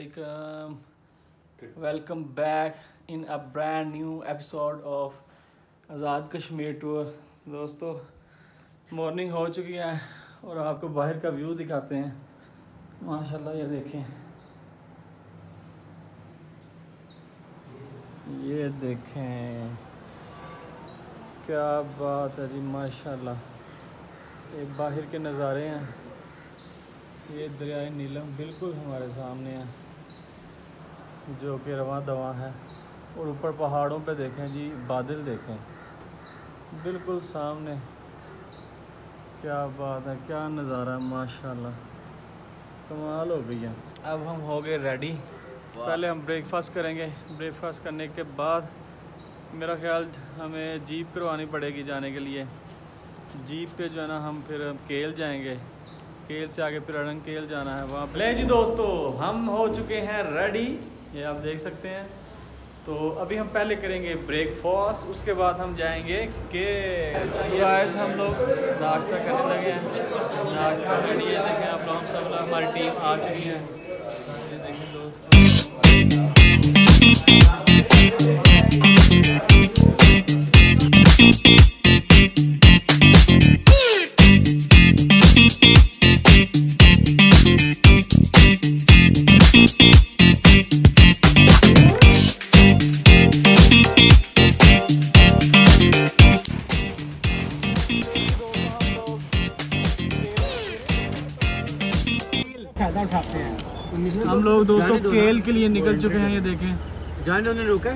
Welcome back in a brand new episode of Azad Kashmir tour. दोस्तों morning हो चुकी है और आपको बाहर का व्यू दिखाते हैं। माशाल्लाह ये देखें, ये देखें क्या बात है जी, माशाल्लाह। ये बाहर के नज़ारे हैं, ये दरियाए नीलम बिल्कुल हमारे सामने है जो कि रवां दवां है। और ऊपर पहाड़ों पे देखें जी, बादल देखें बिल्कुल सामने। क्या बात है, क्या नज़ारा है, माशाल्लाह कमाल हो गई है। अब हम हो गए रेडी, पहले हम ब्रेकफास्ट करेंगे। ब्रेकफास्ट करने के बाद मेरा ख्याल हमें जीप करवानी पड़ेगी जाने के लिए। जीप पे जो है ना हम फिर केल जाएंगे, केल से आगे फिर अड़ंग केल जाना है वहाँ पे। ले जी दोस्तों, हम हो चुके हैं रेडी, ये आप देख सकते हैं। तो अभी हम पहले करेंगे ब्रेकफास्ट, उसके बाद हम जाएंगे केल। गाइस हम लोग नाश्ता करने लगे हैं, नाश्ता रेडी है। देखें आप लोग, सब लोग हमारी टीम आ चुकी है। ये देखें दोस्तों, उठाते हैं हम लोग दोस्तों केल के लिए निकल चुके हैं। ये देखें जाने उन्हें रोका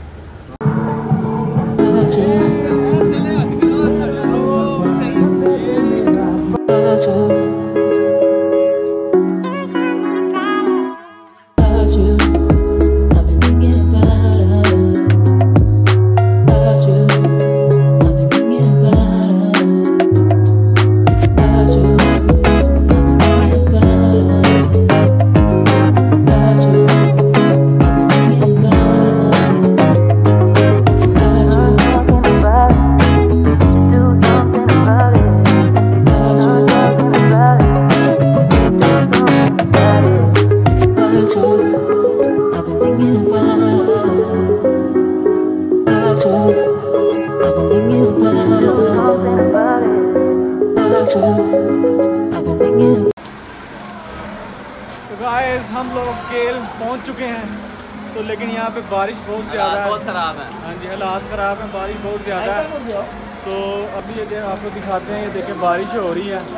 गाइस हम लोग केल पहुंच चुके हैं। तो लेकिन यहाँ पे बारिश बहुत ज़्यादा है, बहुत ख़राब है। हाँ जी, हालात ख़राब हैं, बारिश बहुत ज़्यादा है। तो अभी ये आपको दिखाते हैं, ये देखें बारिश हो रही है।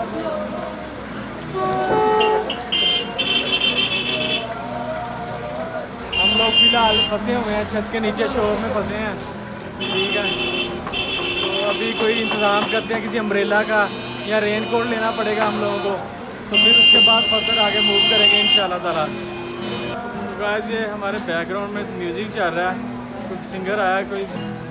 हम लोग फ़िलहाल फंसे हुए हैं छत के नीचे, शॉप में फंसे हैं, ठीक है। तो अभी कोई इंतज़ाम करते हैं किसी अम्ब्रेला का, या रेन कोट लेना पड़ेगा हम लोगों को। तो फिर उसके बाद फर्दर आगे मूव करेंगे इंशाल्लाह ताला। गाइस ये हमारे बैकग्राउंड में म्यूज़िक चल रहा है, कोई सिंगर आया कोई।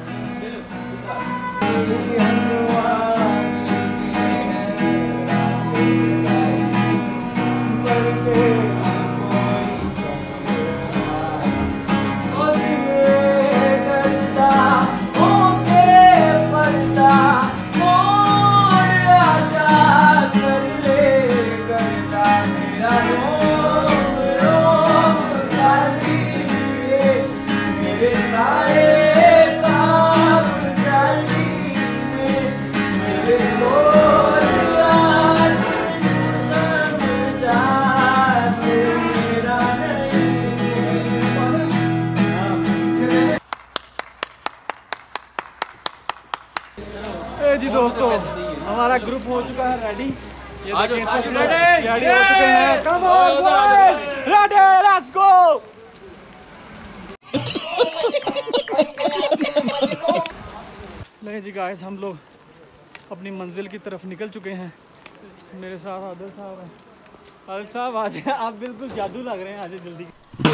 जी दोस्तों हमारा ग्रुप हो चुका है रेडी। ये देखें सब रेडी हो चुके हैं। Come on boys, ready, let's go. ले जी गाइस हम लोग अपनी मंजिल की तरफ निकल चुके हैं। मेरे साथ आदिल साहब हैं। आदिल साहब आज आप बिल्कुल जादू लग रहे हैं, आज जल्दी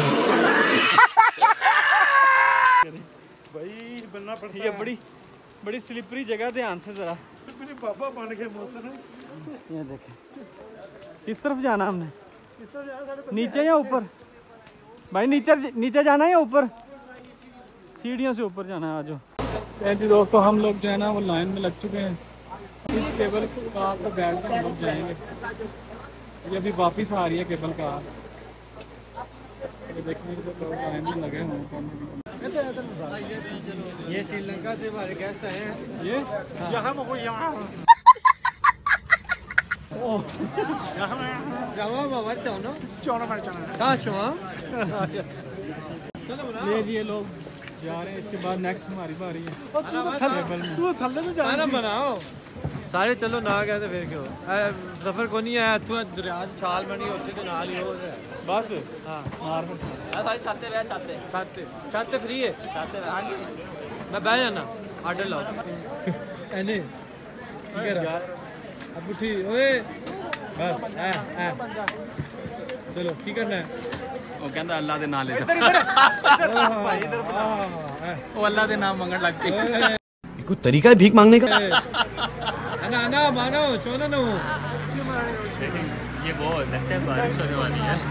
भाई बनना पड़ता है। ये बड़ी स्लिपरी जगह, ध्यान से ज़रा। पापा बन के मौसम। ये देखें किस तरफ जाना हमने, नीचे या ऊपर? भाई नीचे जाना है या ऊपर? सीढ़ियों से ऊपर जाना है। आज जी दोस्तों हम लोग जो है ना वो लाइन में लग चुके हैं। इस केबल कार पर बैठ कर हम लोग जाएंगे। ये अभी वापस आ रही है केबल कार। ये देखिए लोग लाइन में लगे हुए हैं। ये श्रीलंका से हमारे गेस्ट आए हैं। ये यहाँ में कोई यहाँ जावा बाबा चावनो चौना मार चौना कहाँ छुआ ले जी ये लोग जा रहे हैं। इसके बाद नेक्स्ट हमारी बारी है। तू थल्ले में जा खाना बनाओ सारे चलो ना गए तो फिर क्यों सफर को नहीं आया तू दरिया छाल बनी होती तो नाल ही हो बस हाँ मार सारे छाते छाते फ्री है मैं बह जाना आर्डर लाओ एने ठीक है अब उठी ओए बस चलो की करना है ਉਹ ਕਹਿੰਦਾ ਅੱਲਾ ਦੇ ਨਾਮ ਲੈ ਉਹ ਅੱਲਾ ਦੇ ਨਾਮ ਮੰਗਣ ਲੱਗ ਪਈ कोई तरीका है भीख मांगने का? ना ना मानो चोना ना हो ये बहुत लगता है बारिश होने वाली है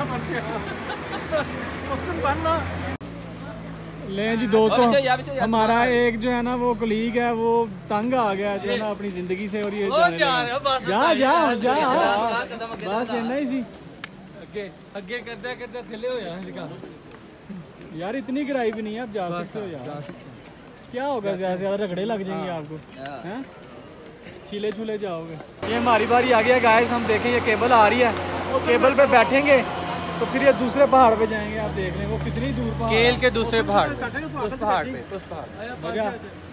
ले जी दोस्तों हमारा एक जो है ना वो कलीग है वो तंग आ गया जो है ना अपनी जिंदगी से और ये जा जा जा बस इतना ही सी अगे अगे करते करते थले हो यार यार इतनी गिराई भी नहीं है आप जा सकते हो यार क्या होगा ज़्यादा से ज़्यादा रगड़े लग जाएंगे आपको हैं छीले छूले जाओगे। ये हमारी बारी आ गया गाइस। हम देखें ये केबल आ रही है केबल पे बैठेंगे तो फिर ये दूसरे पहाड़ पे जाएंगे। आप देख लें वो कितनी दूर पहाड़ केल के दूसरे पहाड़ उस पहाड़ पे मजा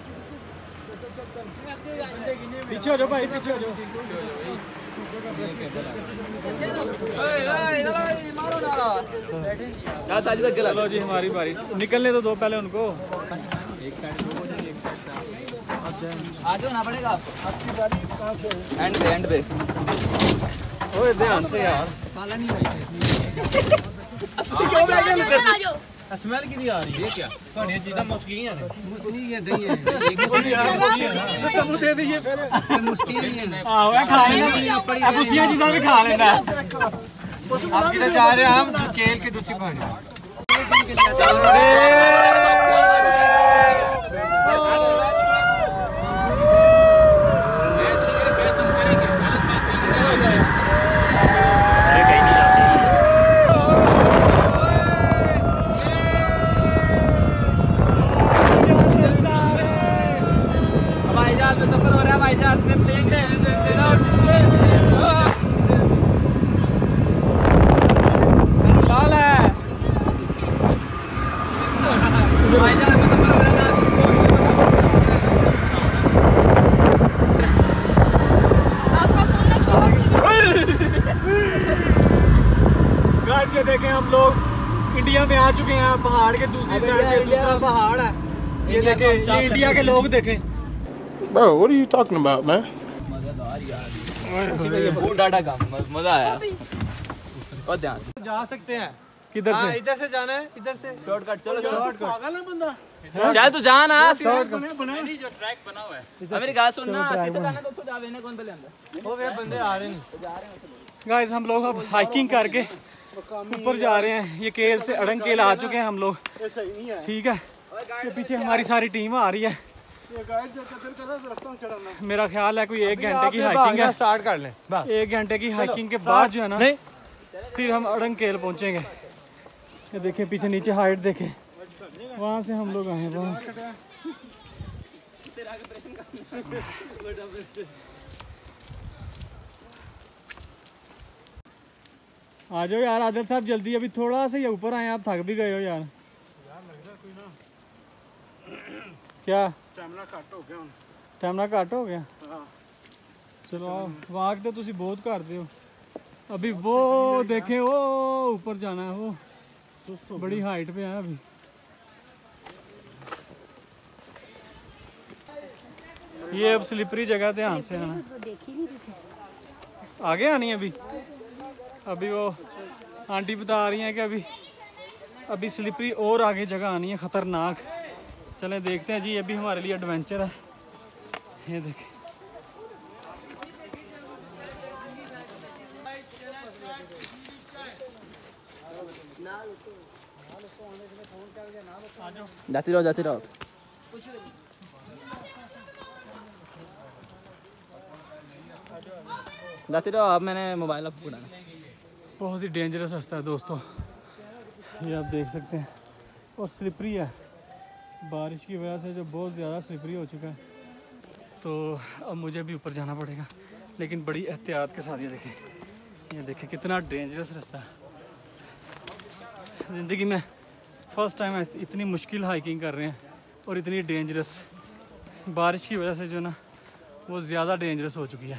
पीछे हो जाओ भाई पीछे हो जाओ। चलो जी हमारी बारी निकलने तो दो पहले उनको आ जाओ ना पड़ेगा एंड पे ओए ध्यान से यार स्मेल की आ रही है क्या ਤੁਹਾਡੀਆਂ ਚੀਜ਼ਾਂ ਮੁਸਕੀ ਆ ਨੇ ਮੁਸਕੀ ਹੈ ਦਈ ਹੈ तब दे दीजिए फिर ਮੁਸਕੀ ਨਹੀਂ ਹੈ आओ ये खा लेना अब उसी चीज़ें भी खा लेना आप किधर जा रहे हैं हम केल के दूसरी पहाड़ी ये देखें हम लोग इंडिया में आ चुके हैं। पहाड़ के दूसरी साइड पे दूसरा पहाड़ है। ये देखें ये इंडिया के लोग देखें। Bro, what are you talking about, man? डाटा काम मजा आया और ध्यान से जा सकते हैं किधर से इधर से जाना है इधर से शॉर्टकट चलो शॉर्टकट पागल है बंदा चल तू जा ना बने जो ट्रैक बना हुआ है मेरी गाल सुनना सीधे जाना तो तू जावे ना कौन पहले अंदर वो वे बंदे आ रहे हैं गाइस हम लोग अब हाइकिंग करके ऊपर जा रहे हैं। ये केल से अड़ंग केल आ चुके हैं हम लोग ठीक है। ये पीछे हमारी सारी टीम आ रही है। मेरा ख्याल है कोई 1 घंटे की हाइकिंग है। स्टार्ट कर लें 1 घंटे की हाइकिंग के बाद जो है ना फिर हम अड़ंग केल पहुंचेंगे। ये देखें पीछे नीचे हाइट देखें वहाँ से हम लोग आए हैं वहाँ से। आ जाओ यार आदिल साहब जल्दी अभी थोड़ा सा ही ऊपर आए आप थक भी गए हो यार क्या स्टैमिना घट हो गया हुन स्टैमिना घट हो गया चलो वाक तो तुसी बहुत करते हो। अभी वो देखें वो ऊपर जाना है वो बड़ी हाइट पे है अभी। ये अब स्लिपरी जगह ध्यान से आना आगे आनी है अभी वो आंटी बता रही हैं कि अभी स्लिपरी और आगे जगह आनी है ख़तरनाक। चलें देखते हैं जी ये भी हमारे लिए एडवेंचर है। ये देखें जाती रहो जाती रहो जाती रहो। अब मैंने मोबाइल आपको उड़ाना बहुत ही डेंजरस रास्ता है दोस्तों। ये आप देख सकते हैं, और स्लिपरी है, बारिश की वजह से जो बहुत ज़्यादा स्लिपरी हो चुका है। तो अब मुझे भी ऊपर जाना पड़ेगा, लेकिन बड़ी एहतियात के साथ। ये देखें कितना डेंजरस रास्ता है। ज़िंदगी में फ़र्स्ट टाइम इतनी मुश्किल हाइकिंग कर रहे हैं और इतनी डेंजरस। बारिश की वजह से जो ना वो ज़्यादा डेंजरस हो चुकी है।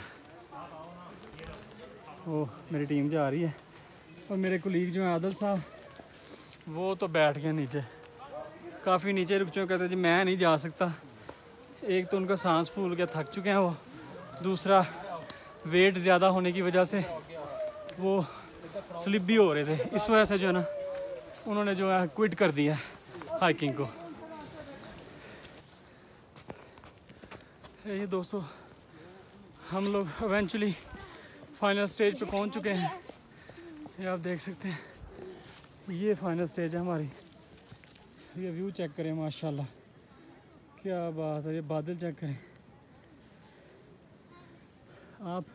वो मेरी टीम जा रही है और मेरे कुलीग जो हैं आदिल साहब, वो तो बैठ गए नीचे, काफ़ी नीचे रुक चुके। कहते जी मैं नहीं जा सकता। एक तो उनका सांस फूल गया, थक चुके हैं वो, दूसरा वेट ज़्यादा होने की वजह से वो स्लिप भी हो रहे थे। इस वजह से जो है ना उन्होंने जो है क्विट कर दिया हाइकिंग को। ये दोस्तों हम लोग इवेंचुअली फाइनल स्टेज पे पहुंच चुके हैं। ये आप देख सकते हैं, ये फाइनल स्टेज है हमारी। ये व्यू चेक करें, माशाल्लाह क्या बात है। ये बादल चेक करें आप,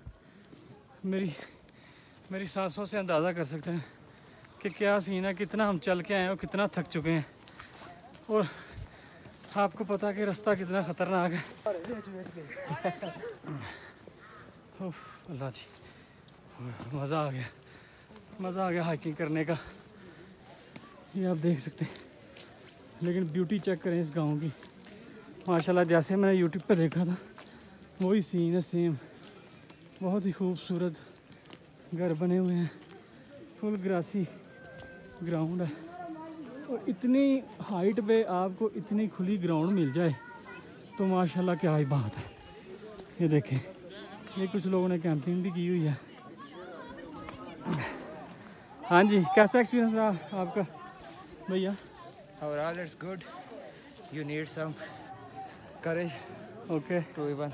मेरी सांसों से अंदाज़ा कर सकते हैं कि क्या सीन है, कितना हम चल के आए हैं और कितना थक चुके हैं। और आपको पता है कि रास्ता कितना ख़तरनाक है। अल्लाह जी, मज़ा आ गया हाइकिंग करने का। ये आप देख सकते हैं, लेकिन ब्यूटी चेक करें इस गांव की, माशाल्लाह। जैसे मैंने यूट्यूब पे देखा था वही सीन है सेम। बहुत ही खूबसूरत घर बने हुए हैं, फुल ग्रासी ग्राउंड है, और इतनी हाइट पे आपको इतनी खुली ग्राउंड मिल जाए तो माशाल्लाह क्या ही बात है। ये देखें, ये कुछ लोगों ने कैंपिंग भी की हुई है। हाँ जी, कैसा एक्सपीरियंस रहा आपका भैया? Overall, it's good. You need some courage okay, to even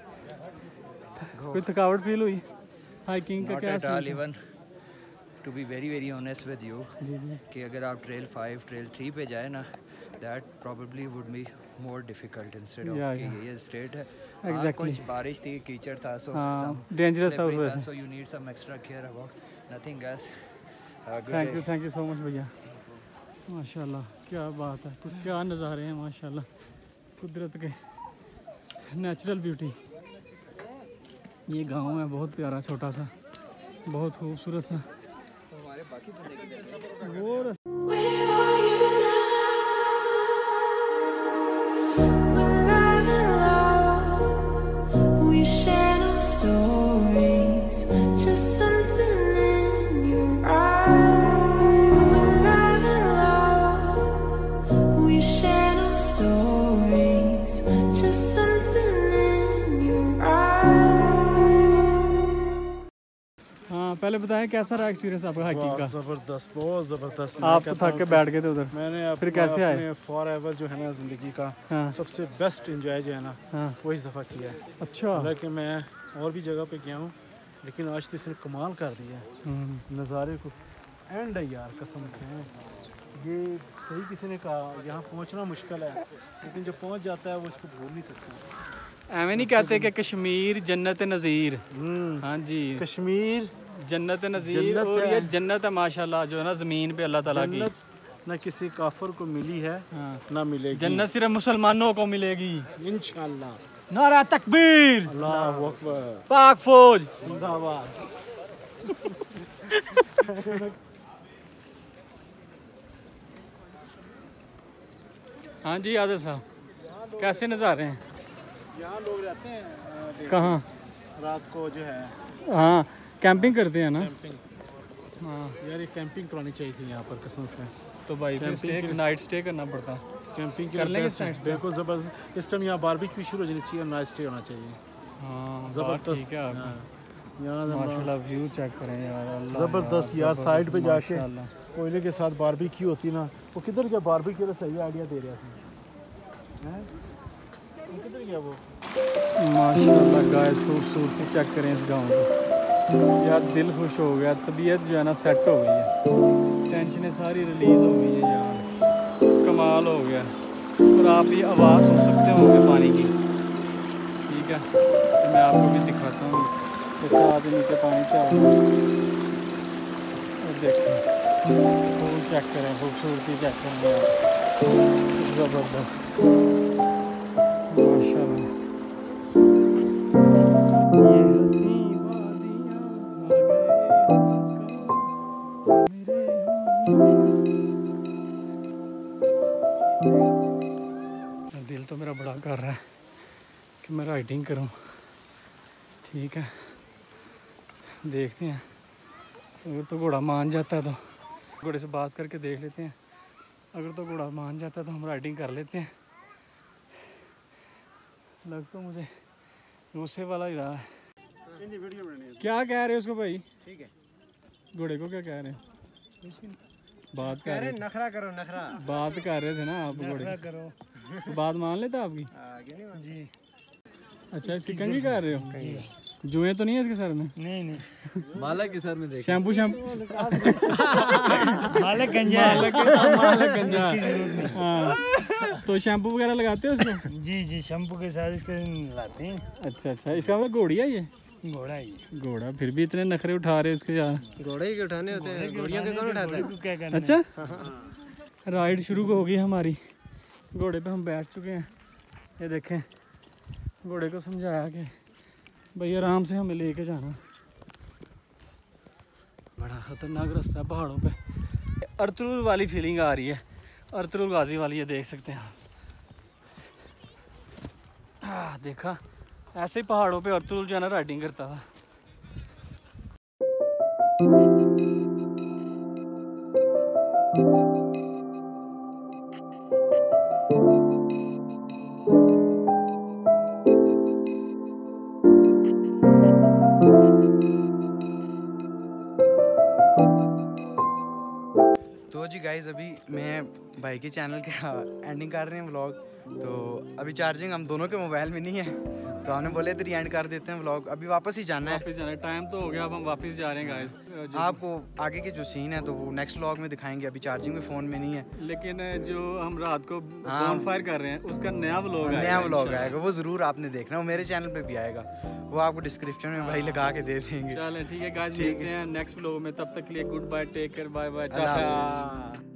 कोई थकावट फील हुई हाइकिंग का? not क्या at all. सीन था? Even to be very honest with you, जी जी, कि अगर आप ट्रेल 5, ट्रेल 3 पे जाए ना, that probably would be more difficult instead of Yeah, कि yeah. ये straight है। Exactly. कुछ बारिश थी, कीचड़ था, so हाँ, some dangerous था उस slippery वजह से। so you need some extra care about nothing else. Thank you so much भैया। माशाल्लाह क्या बात है, कुछ क्या नज़ारे हैं माशाल्लाह, कुदरत के नेचुरल ब्यूटी। ये गांव है बहुत प्यारा, छोटा सा, बहुत खूबसूरत सा। वो We share no stories, just something in your eyes. We're not alone. We share no stories, just something in your eyes. हाँ, पहले बताएं कैसा रहा एक्सपीरियंस आपका हाइकिंग का? जबरदस्त, बहुत जबरदस्त। आप तो थक के बैठ गए थे उधर, मैंने फिर कैसे आए? फॉर एवर जो है ना जिंदगी का हाँ सबसे बेस्ट एंजॉय जो है ना हाँ, वो इस दफ़ा किया है। अच्छा। हालांकि मैं और भी जगह पे गया हूँ, लेकिन आज तो इसने कमाल कर दिया है। नज़ारे को एंड है यार, कसम से। ये सही किसी ने कहा, यहाँ पहुँचना मुश्किल है, लेकिन जो पहुँच जाता है वो इसको भूल नहीं सकता। एवं नहीं कहते कि कश्मीर जन्नत नज़ीर? हाँ जी, कश्मीर जन्नत नज़ीर, और ये जन्नत है माशाल्लाह जो है ना ज़मीन पे अल्लाह ताला की। न किसी काफिर को मिली है ना मिलेगी। जन्नत सिर्फ मुसलमानों को मिलेगी इंशाल्लाह। नारा तकबीर, अल्लाहु अकबर, पाक फौज जिंदाबाद। हाँ जी आदिल साहब, कैसे नज़ारे हैं? यहाँ लोग रहते हैं कहाँ? रात को जो है हाँ, कैंपिंग करते हैं ना। कैंपिंग। हाँ यार ये कैंपिंग करानी चाहिए थी यहाँ पर, कसम से। तो भाई फिर कैंपिंग नाइट स्टे करना पड़ता। कैंपिंग कर लेंगे night stay? बिल्कुल ज़बरदस्त। इस टाइम यहाँ बारबेक्यू शुरू हो जानी चाहिए और नाइट स्टे होना चाहिए। हाँ ज़बरदस्त। ठीक है आपका। हाँ। यहाँ माशाल्लाह व्यू चेक करें यार, अल्लाह ज़बरदस्त यार, साइड पे जाके माशाल्लाह। कोयले के साथ बारबेक्यू होती ना। वो किधर गया बारबेक्यू का? सही आइडिया दे रहा था। हैं? वो किधर गया वो? माशाल्लाह गाइस, खूबसूरती चेक करें इस गांव की यार, दिल खुश हो गया, तबीयत जो है ना सेट हो गई है, टेंशनें सारी रिलीज़ हो गई हैं यार, कमाल हो गया। और आप ये आवाज़ सुन सकते होंगे पानी की, ठीक है, तो मैं आपको भी दिखाता हूँ। जैसे आज नीचे पानी चल रहा है और देखिए चेक करें, खूबसूरती चेक करें यार, ज़बरदस्त माशाल्लाह। ये हसी वादियाँ आ गए मेरे। दिल तो मेरा बड़ा कर रहा है कि मैं राइडिंग करूं। ठीक है, देखते हैं, अगर तो घोड़ा मान जाता है तो घोड़े से बात करके देख लेते हैं। अगर तो घोड़ा मान जाता है तो हम राइडिंग कर लेते हैं। लग तो मुझे गुस्से वाला ही रहा है। क्या कह रहे हो उसको भाई? ठीक है, घोड़े को क्या कह रहे हो? बात कर रहे, नखरा करो, नखरा बात कर रहे थे ना आप घोड़े से, करो। तो बात मान लेता आपकी? जी अच्छा, इसकी कंघी कर रहे हो? जुएं तो नहीं है इसके सर में? नहीं नहीं, मालक के सर में देख, शैम्पू मालक गंजा है। मालक गंजा। हाँ, तो शैम्पू वगैरह लगाते हो उसको? जी जी, शैम्पू के साथ इसके लाते हैं। अच्छा अच्छा, इसका मतलब घोड़ी है ये? घोड़ा ही घोड़ा, फिर भी इतने नखरे उठा रहे इसके यार। घोड़े ही के उठाने होते हैं, घोड़ियों के कौन उठाता है? क्या करना? अच्छा, राइड शुरू हो गई हमारी। घोड़े पे हम बैठ चुके हैं। ये देखें, घोड़े को समझाया कि भाई आराम से हमें लेके जाना। बड़ा ख़तरनाक रास्ता है पहाड़ों पे। अर्तुरुल वाली फीलिंग आ रही है, अर्तुरुल गाजी वाली, ये देख सकते हैं आप। देखा, ऐसे ही पहाड़ों पे अर्तुरुल जो है ना राइडिंग करता था। तो जी गाइस, अभी मैं भाई के चैनल का एंडिंग कर रहे हैं व्लॉग। तो अभी चार्जिंग हम दोनों के मोबाइल में नहीं है, तो हमने बोले इधर एंड कर देते हैं व्लॉग। अभी वापस ही जाना है, वापस जाना है, टाइम तो हो गया, अब हम वापस जा रहे हैं गाइस। आपको आगे के जो सीन है तो वो नेक्स्ट व्लॉग में दिखाएंगे। अभी चार्जिंग भी फ़ोन में नहीं है, लेकिन जो हम रात को बॉनफायर कर रहे हैं उसका नया व्लॉग आएगा। नया व्लॉग आएगा, वो ज़रूर आपने देखना, वो मेरे चैनल पे भी आएगा, वो आपको डिस्क्रिप्शन में भाई लगा के दे देंगे। चलें ठीक है गाइस, मिलते हैं नेक्स्ट व्लॉग में। तब तक के लिए good bye, take care, bye bye, Allah टाटा। हाफ़िज़।